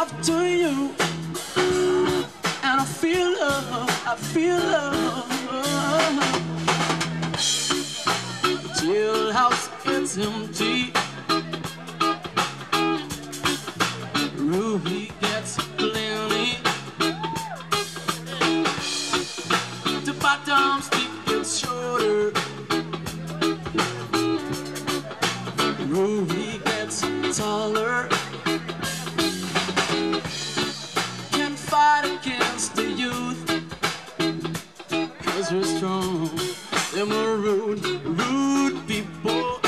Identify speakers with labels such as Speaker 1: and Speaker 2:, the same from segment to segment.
Speaker 1: love to you, and I feel love, I feel love. Jailhouse gets empty, Ruby gets plenty, the bottom stick gets shorter, Ruby gets taller. Can't fight against the youth, 'cause we're strong. Them are rude, rude people.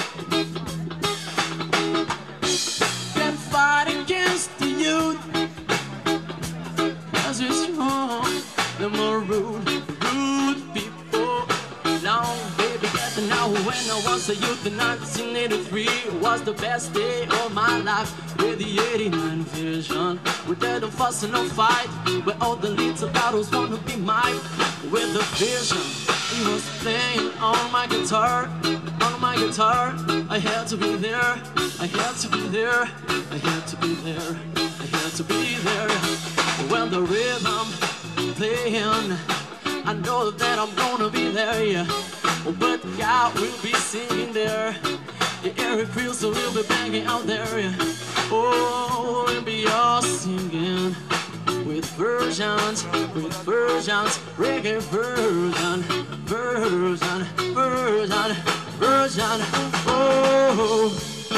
Speaker 1: Can't fight against the youth, 'cause we're strong. Them are rude, rude people. Now, baby, get to know when I was a youth in 1983 was the best day of my life. With the 89 vision, we didn't fuss and no fight, but all the little battles wanna be mine. With the vision, he was playing on my guitar, on my guitar. I had to be there, I had to be there, I had to be there, I had to be there. When the rhythm playing, I know that I'm gonna be there, yeah. But God will be singing there. The air feels so we'll be banging out there, yeah. Oh, we'll be all singing with versions, reggae version, oh.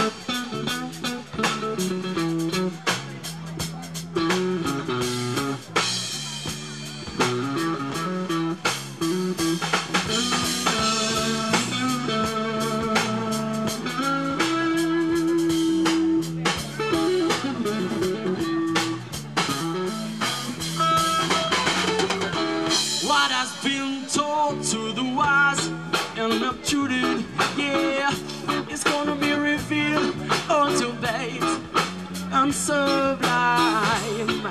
Speaker 1: What has been told to the wise and up to it, yeah, it's gonna be revealed unto babes and sublime.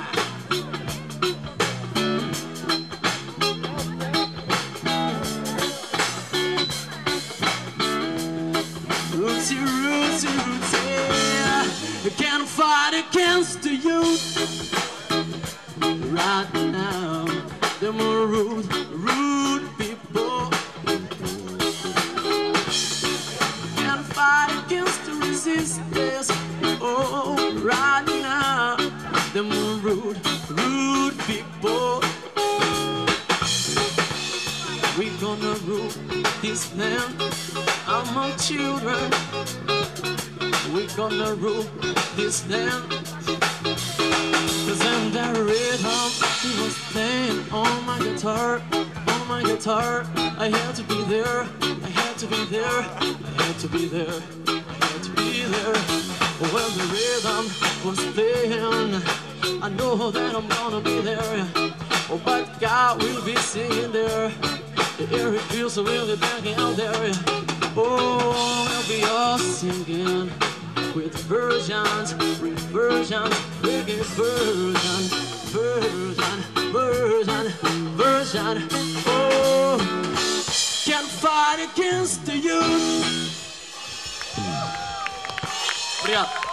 Speaker 1: Rootsy, rootsy, rootsy, you can't fight against the youth right now. Them are rude, rude people. Can't fight against the resistance. Oh, right now. Them are rude, rude people. We gonna rule this land among children. We gonna rule this land. 'Cause in that rhythm, he was playing on my guitar, on my guitar. I had to be there, I had to be there, I had to be there, I had to be there. When the rhythm was playing, I know that I'm gonna be there. Oh, but God will be singing there. The air it feels so really banging out there. Oh, we'll be all singing with versions, reggae version, oh, can't fight against the youth. Obrigado.